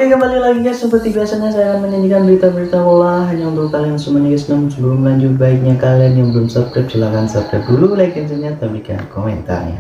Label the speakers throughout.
Speaker 1: Oke, kembali lagi guys, seperti biasanya saya akan menyajikan berita-berita bola hanya untuk kalian semuanya guys. Namun sebelum lanjut, baiknya kalian yang belum subscribe silahkan subscribe dulu, like dan ternyata berikan komentarnya.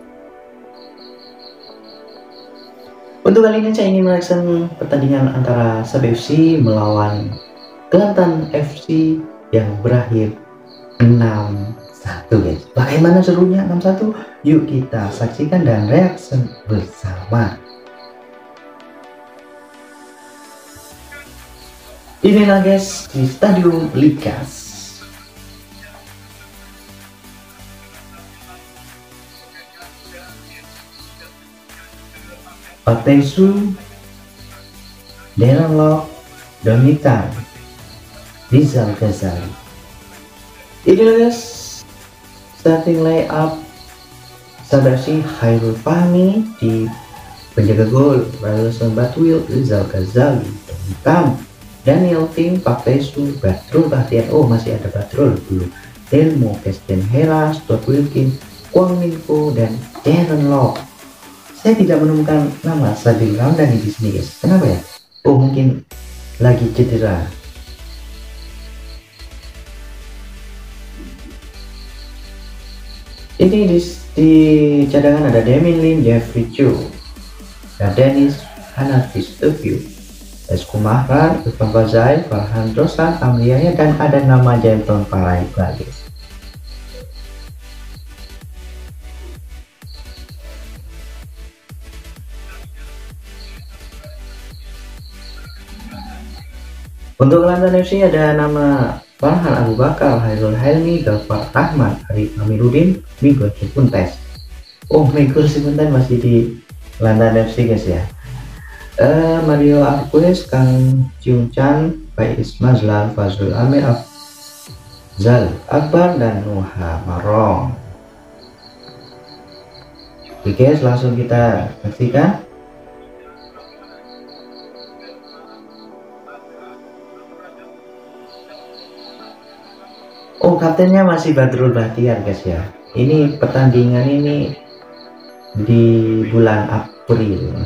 Speaker 1: Untuk kali ini saya ingin mereaction pertandingan antara Sabe FC melawan Kelantan FC yang berakhir 6-1 guys. Bagaimana serunya 6-1? Yuk kita saksikan dan reaction bersama. Inilah guys di Stadium Likas. Patesu, Denalog, Donitan, Rizal Ghazali. Inilah guys starting layup Sabe FC. Khairul Fahmi di penjaga gol, Rasul Batwil, Rizal Ghazali, Donitan, Daniel Tim, Patesu, Badrul Bahtiar, oh masih ada Badrul dulu, Telmo, Kesten Hera, Stuart Wilkin, Kwang Minfo, dan Darren Lock. Saya tidak menemukan nama Sadil Ramdhani di sini guys. Kenapa ya? Oh mungkin lagi cedera. Ini di cadangan ada Demin Lim, Jeffrey Chu, dan Dennis Hanafi's Review, Esku Mahran, Irfan Fazail, Farhan Rosan, Amlianya, dan ada nama Jenton Paraiba guys. Untuk Kelantan FC ada nama Farhan Abu Bakar, Hairul Helmi, Gafar Ahmad, Arif Amiruddin, Miguel Sipuntes. Oh, Miguel Sipuntes masih di Kelantan FC guys ya. Mario Arquez, Kang Chung Chan, Faiz Mazlan, Fazrul Amir, Zal Akbar, dan Nuha Marong. Oke guys, langsung kita saksikan. Oh, kaptennya masih Badrul Bahtiar guys ya. Ini pertandingan ini di bulan April.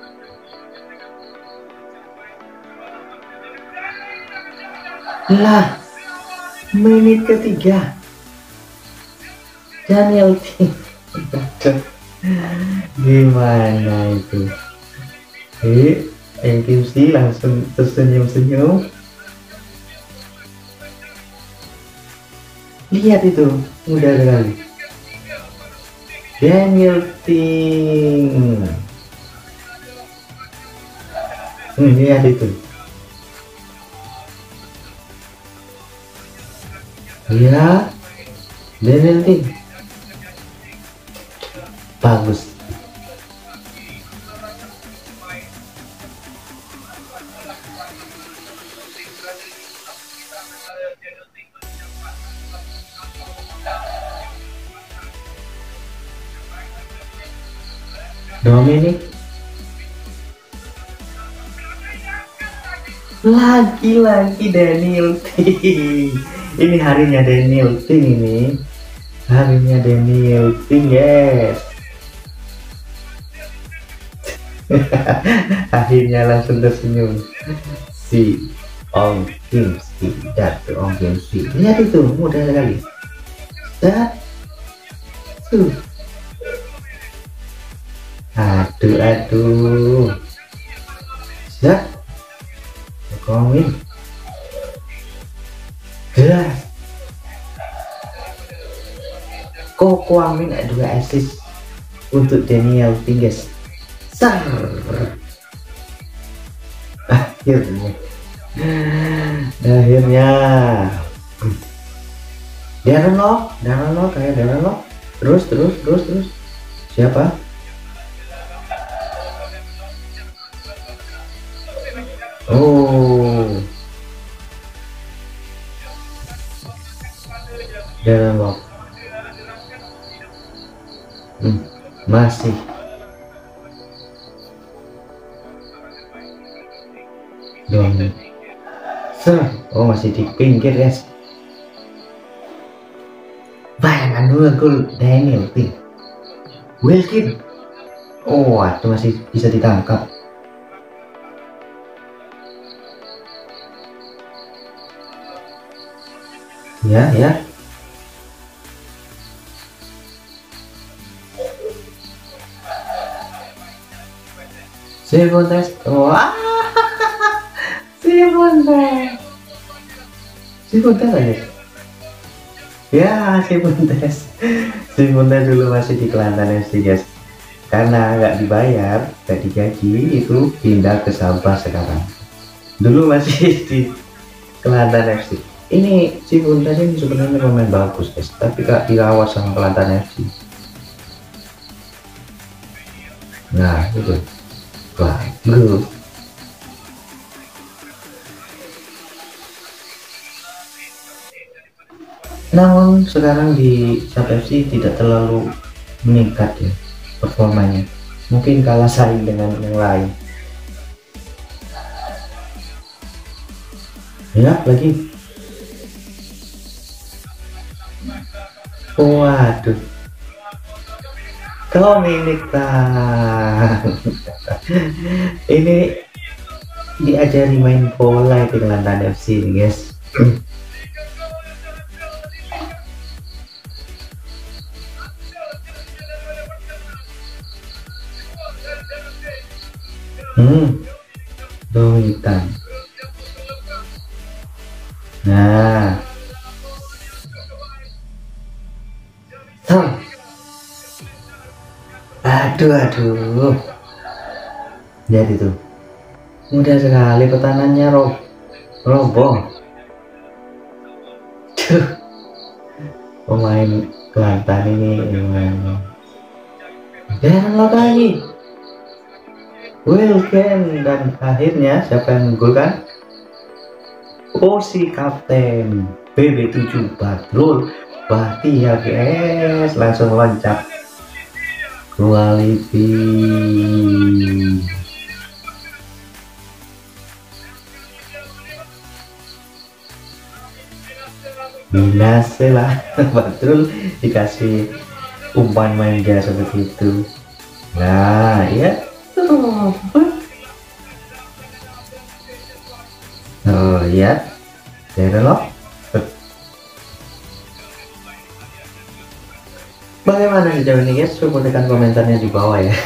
Speaker 1: Lah, menit ketiga Daniel Tim. Gimana itu? NQC langsung tersenyum-senyum. Lihat itu, mudah sekali. Daniel Tim. Lihat itu. Ya, Daniel Tim bagus. Dominic lagi-lagi Daniel Tim. Ini harinya Daniel Tim, ini harinya Daniel Tim guys. Akhirnya langsung tersenyum si Ong Kim Si, Datu Ong Kim Si. Lihat itu, mudah sekali. Aduh Zat Komin jelas Kwang Min ada 2 assist untuk Daniel Tim guys. Akhirnya Darren Lock kayak Darren Lock. Terus siapa? Oh, Darren Lock. Masih dong. Oh, masih di pinggir guys. Bayangkan 2 gol Daniel Tim. Wilkin. Oh, itu masih bisa ditangkap. Ya, ya. Simontes. Wah, Simontes. Simontes aja. Ya, Simontes. Simontes dulu masih di Kelantan FC, guys. Karena nggak dibayar, nggak digaji, itu pindah ke Sabah sekarang. Dulu masih di Kelantan FC. Ini Simontes ini sebenarnya pemain bagus, guys, tapi gak dirawat sama Kelantan FC. Nah, itu bagus. Namun sekarang di Sab FC tidak terlalu meningkat ya performanya, mungkin kalah saing dengan yang lain. Ya, lagi. Waduh, Dominic Tang. Ini diajari main bola di Kelantan FC nih, guys. Dominic Tang. Nah, aduh, jadi tuh mudah sekali pertahanannya, roboh. Pemain Kelantan ini emang. Dan lagi Wilken, dan akhirnya siapa yang menggolkan? Oh, si kapten BB7 Badrul Bahtiar, guys, langsung loncat quality. Binase lah. Badrul dikasih umpan manja seperti itu. Nah, ya. Oh ya, loh. Bagaimana sejauh ini, guys? Coba tekan komentarnya di bawah ya.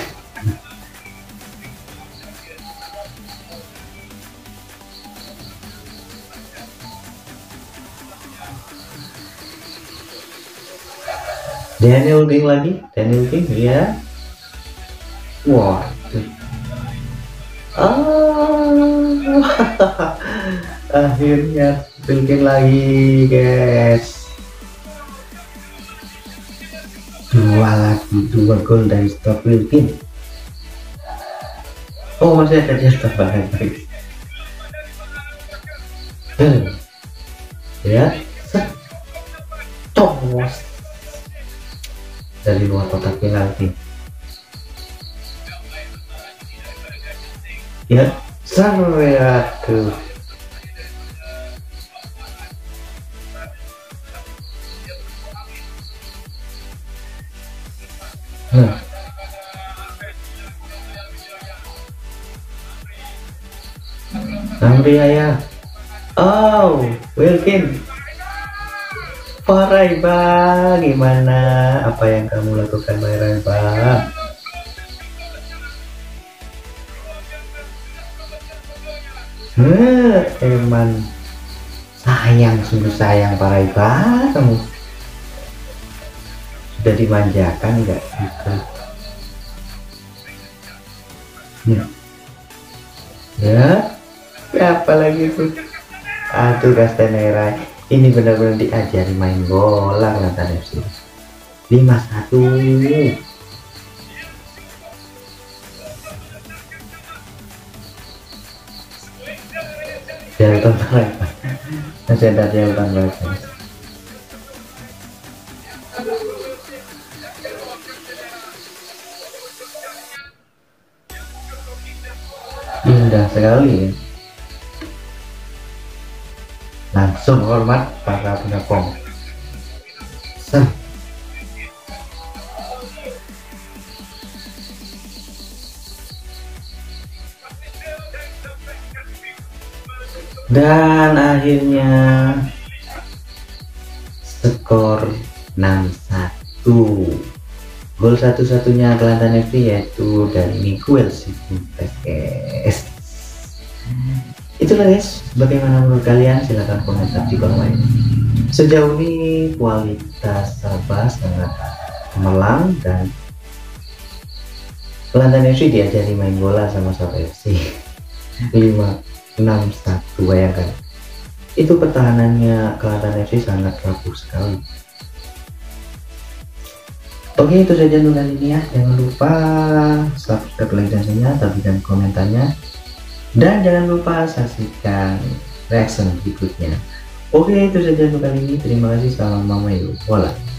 Speaker 1: Daniel King lagi, Daniel King ya. Wah. Akhirnya Wilken lagi, guys. Dua gol dari stop Wilken. Oh, masih ada dia tambahan, guys. Ya, cobos dari luar kotak penalti. Ya, sampai tuh. Ya. Oh, Wilken. Paraiba, gimana? Apa yang kamu lakukan, Paraiba? Emang sayang, sungguh sayang, Paraiba, kamu sudah dimanjakan nggak gitu. Ya, apa lagi tuh? Aduh, Castanera ini benar-benar diajari main bola Kelantan FC. 5-1. Jelton Paraiba. Masih ada Jelton Paraiba. Indah sekali. Langsung hormat para penyokong. Dan akhirnya skor 6-1. Gol satu-satunya Kelantan FC yaitu dari Miguel Sibuntes. Itulah guys, bagaimana menurut kalian? Silahkan komentar di kolom ini. Sejauh ini kualitas Sabah sangat cemerlang dan Kelantan FC diajari main bola sama Sabah FC 5-6-1. Bayangkan, itu pertahanannya Kelantan FC sangat rapuh sekali. Oke, itu saja untuk kali ini ya. Jangan lupa subscribe, like, dan share, dan komentarnya, dan jangan lupa saksikan reaction berikutnya. Oke, itu saja untuk kali ini. Terima kasih. Salam Mamayu. Bola.